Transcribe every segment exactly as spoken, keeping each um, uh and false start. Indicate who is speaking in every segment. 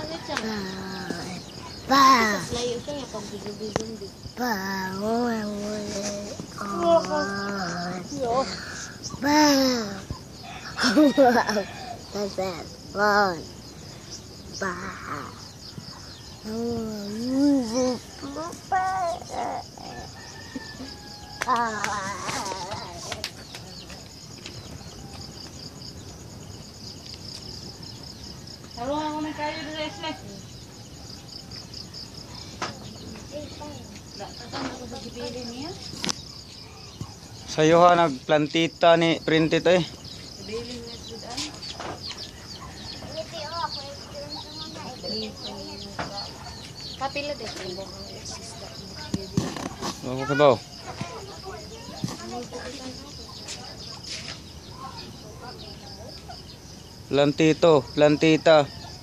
Speaker 1: Pa.
Speaker 2: Layo siya yung pag-bigong-bigong.
Speaker 1: Pa. Pa. That's that one. Pa.
Speaker 2: Taruhan ako ng kayo dito, Esme.
Speaker 3: Sayo ha nagplantita ni printed eh.
Speaker 2: Kapila din po ang
Speaker 3: Bago ka ba? Plantito, plantita.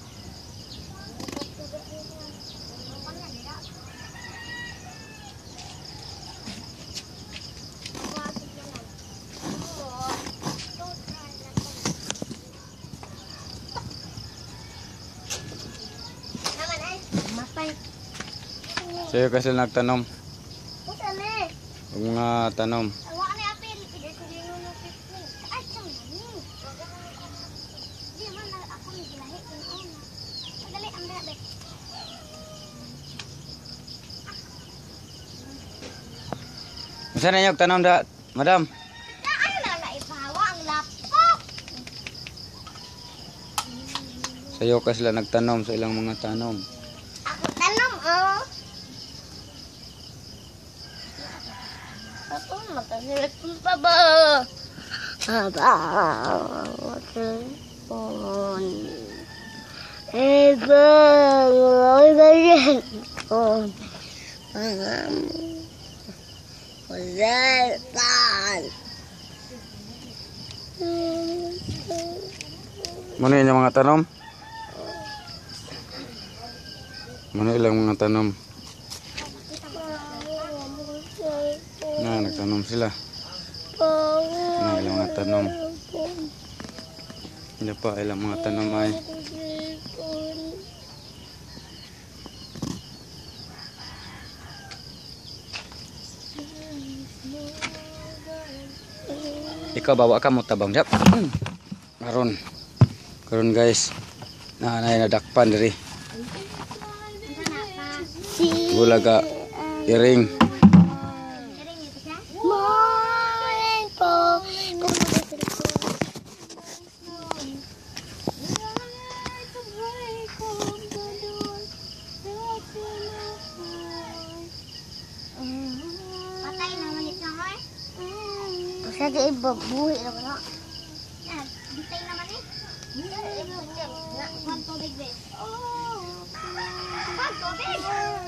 Speaker 3: Sayo kasi nagtanom. Huwag mga tanom. Masa na yung tanom da, madam? Sayo kasi sila nagtanom sa ilang mga tanom.
Speaker 1: Ako tanom, oh. Ako magkasilit pa ba? Aba, telepon. Eba, ay ba yan? Oh, pangam. Telepon.
Speaker 3: Mano yung mga tanom? Mano ilang mga tanom? Na, nagtanom sila. Na, ilang mga tanom. Hindi pa, ilang mga tanom ay. Ikaw, bawa ka mo tabang dap. Karon. Karon guys. Na, na, nadakpan diri. Bulaga iring.
Speaker 1: Sa di ibabuhi naman na. Yan, bintay naman eh. One tubig, be. One tubig!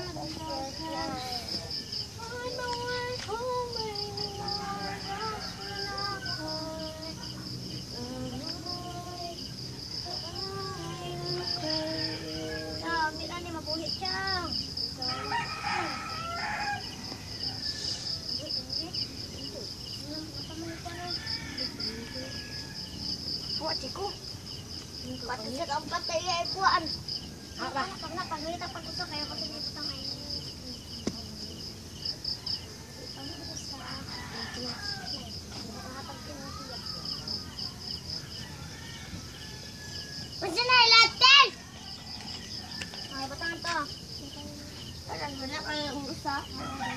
Speaker 1: Sabi na ni mabuhi siya. Buat ciku. Patut sa keempat ya ibuan. Apa? Karena pagi kita patut sa kayak patut itu tangay. Macam na ilatin. Ay, batang to. Parang wala kayo usa.